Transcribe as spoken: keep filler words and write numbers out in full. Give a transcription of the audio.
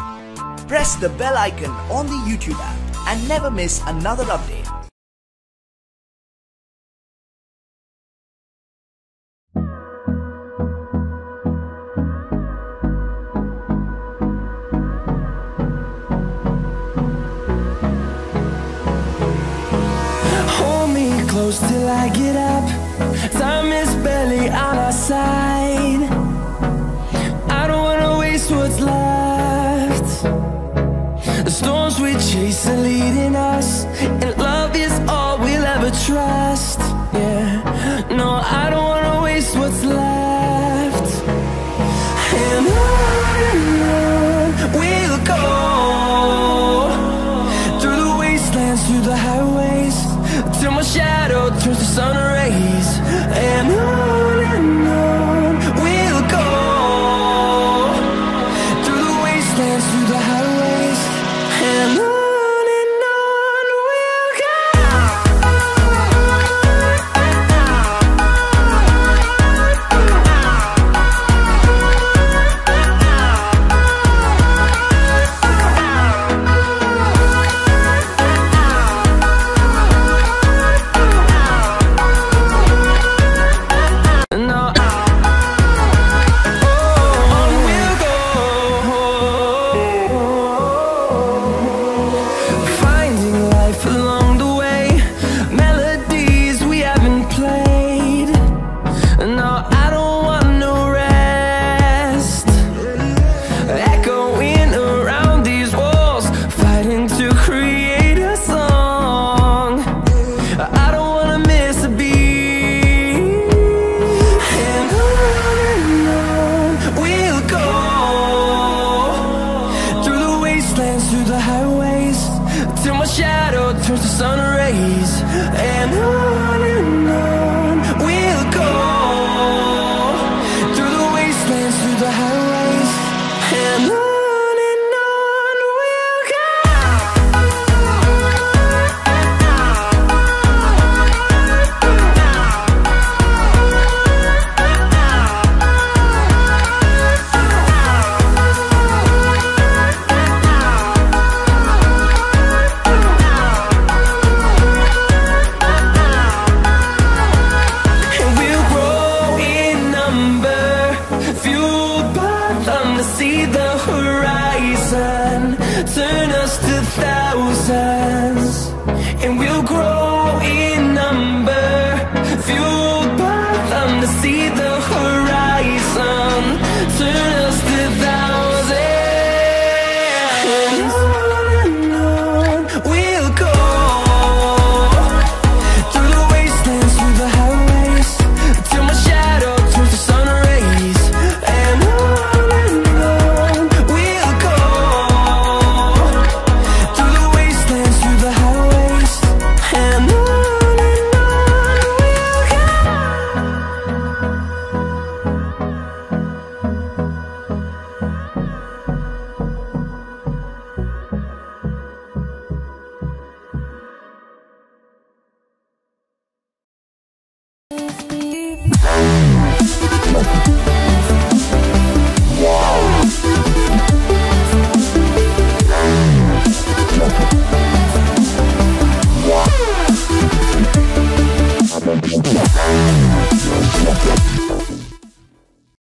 Press the bell icon on the YouTube app and never miss another update. Hold me close till I get up. Time is barely on our side. I don't wanna waste what's left. The storms we chase are leading us, and love is all we'll ever trust. Yeah, no, I don't wanna waste what's left. And on and on we'll go, through the wastelands, through the highways, till my shadow turns to sun rays. And on and on we'll go, through the wastelands, through the highways, and on. Through the highways, till my shadow turns to sun rays. And on and on we'll go, through the wastelands, through the highways, and on. See the horizon turn us to thousands, and we'll grow